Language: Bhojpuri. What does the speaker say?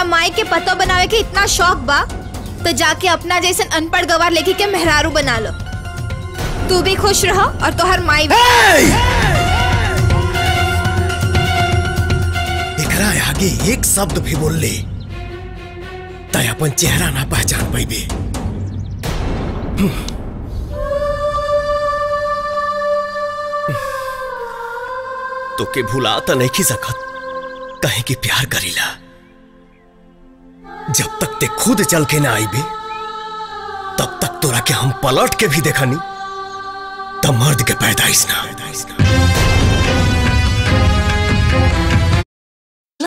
तोरा माई के पतो बनावे के इतना शौक बा तो जाके अपना जैसे अनपढ़ गवार लेके के मेहरारू बना लो। तू भी खुश रहो और तोहर माई भी। एकरा आगे एक शब्द भी बोल ले तय अपन चेहरा ना पहचान पाइबे। तो के भुला तो नहीं की सकत कहे कि प्यार करीला। जब तक ते खुद चल के ना आईबे तब तक तोरा के हम पलट के भी देखनी तब मर्द के पैदाइश ना।